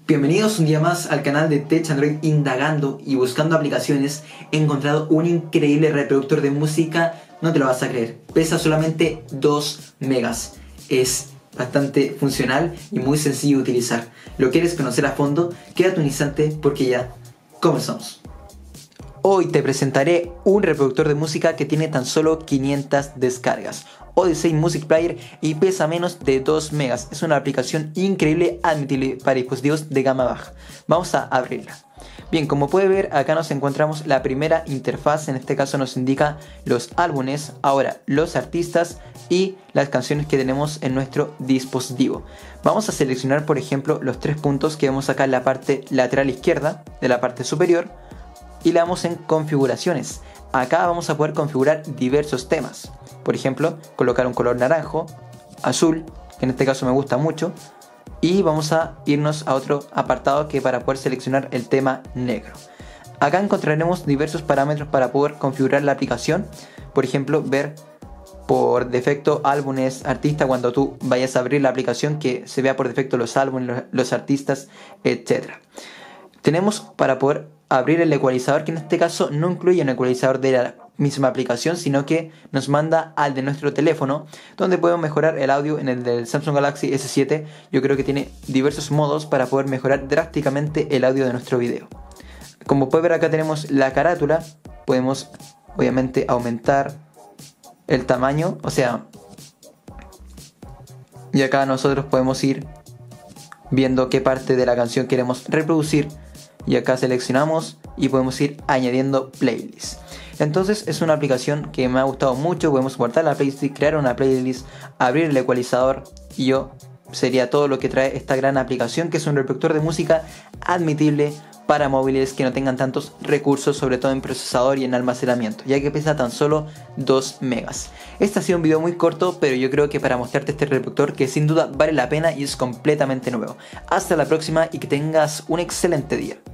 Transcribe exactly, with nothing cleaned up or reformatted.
Bienvenidos un día más al canal de Tech Android. Indagando y buscando aplicaciones, he encontrado un increíble reproductor de música. No te lo vas a creer, pesa solamente dos megas. Es bastante funcional y muy sencillo de utilizar. ¿Lo quieres conocer a fondo? Quédate un instante porque ya comenzamos. Hoy te presentaré un reproductor de música que tiene tan solo quinientas descargas. Odyssey Music Player y pesa menos de dos megas. Es una aplicación increíble, admisible para dispositivos de gama baja. Vamos a abrirla. Bien, como puede ver, acá nos encontramos la primera interfaz. En este caso nos indica los álbumes, ahora los artistas y las canciones que tenemos en nuestro dispositivo. Vamos a seleccionar, por ejemplo, los tres puntos que vemos acá en la parte lateral izquierda de la parte superior y le damos en configuraciones. Acá vamos a poder configurar diversos temas. Por ejemplo, colocar un color naranjo, azul, que en este caso me gusta mucho. Y vamos a irnos a otro apartado que para poder seleccionar el tema negro. Acá encontraremos diversos parámetros para poder configurar la aplicación. Por ejemplo, ver por defecto álbumes, artistas, cuando tú vayas a abrir la aplicación, que se vea por defecto los álbumes, los, los artistas, etcétera. Tenemos para poder abrir el ecualizador, que en este caso no incluye un ecualizador de la misma aplicación, sino que nos manda al de nuestro teléfono, donde podemos mejorar el audio. En el del Samsung Galaxy S siete yo creo que tiene diversos modos para poder mejorar drásticamente el audio de nuestro video. Como puede ver, acá tenemos la carátula. Podemos obviamente aumentar el tamaño, o sea, y acá nosotros podemos ir viendo qué parte de la canción queremos reproducir. Y acá seleccionamos y podemos ir añadiendo playlists. Entonces es una aplicación que me ha gustado mucho. Podemos guardar la playlist, crear una playlist, abrir el ecualizador y yo sería todo lo que trae esta gran aplicación, que es un reproductor de música admisible para móviles que no tengan tantos recursos, sobre todo en procesador y en almacenamiento, ya que pesa tan solo dos megas. Este ha sido un video muy corto, pero yo creo que para mostrarte este reproductor que sin duda vale la pena y es completamente nuevo. Hasta la próxima y que tengas un excelente día.